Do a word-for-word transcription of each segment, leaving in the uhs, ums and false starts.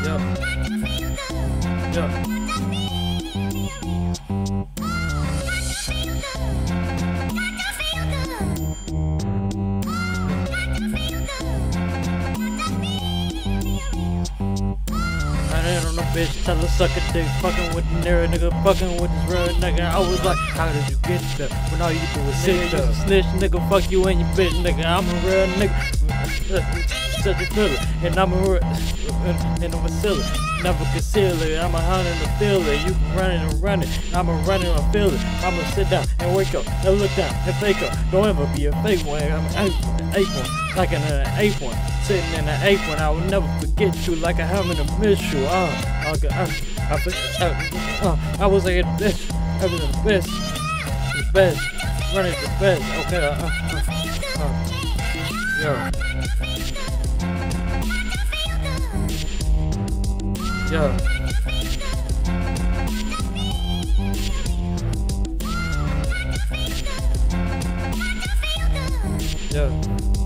Yeah. On the bitch, tell her suck a dick, fucking with the nigga, nigga, fucking with this real nigga. I was like, how did you get there? When all you do is sit there. Snitch, nigga, fuck you and your bitch, nigga. I'm a real nigga, such a filler, and I'm a real, and I'm a silly. Never conceal it, I'm a hunt and a feel it. You can run it and run it, I'm a run it and feel it. I'ma sit down and wake up and look down and fake up. Don't ever be a fake one, I'm an eight one, like an eight one. Sitting in an eight one, I will never forget you like a helmet and miss you. Uh, okay, I, I, I, uh, I was like a bitch, I was the best, the best, running the best. Okay, uh, uh, uh, yeah. Yeah. Yeah.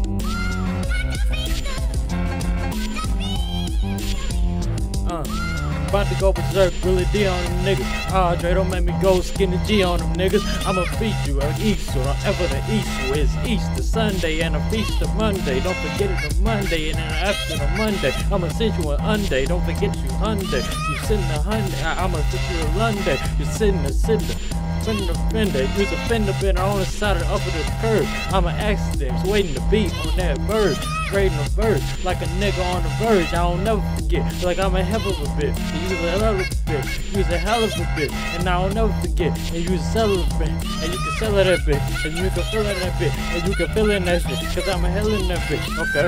Uh, about to go berserk, really D on them niggas. Ah, Dre, don't make me go skinny G on them niggas. I'ma feed you an Easter, don't ever the Easter. It's Easter Sunday and a feast of Monday. Don't forget it's a Monday and then after the Monday, I'ma send you an Unday. Don't forget you Hyundai. You sitting a Hyundai, I'ma put you a Lunday. You sitting a cinder. Fender fender, use a fender bender on the side of the upper the curve. I'm an accident, waiting to beat on that bird, grading a verse like a nigga on the verge. I don't never forget, like I'm a hell of a bitch. Use a hell of a bitch, use a hell of a bitch, and I don't never forget. And use a hell of a bitch, and you can sell it that bitch, and you can fill in that bitch, and you can fill in that shit, cause I'm a hell in that bitch. Okay.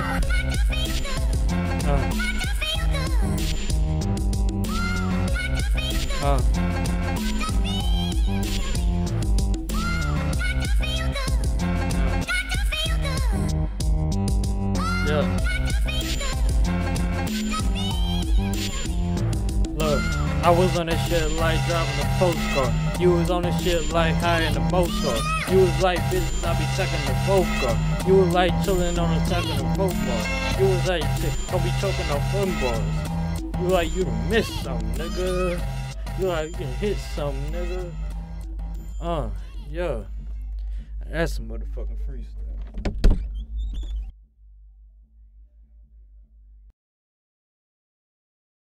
Uh. Uh. Yeah. Look, I was on this shit like driving a postcard. You was on this shit like high in the Mozart. You was like business, I be checking the folk car. You was like chilling on the top of the folk bar. You was like, don't be choking on fun bars. You like you done missed something, nigga. You like you can hit something, nigga. Uh, yeah. That's some motherfucking freestyle.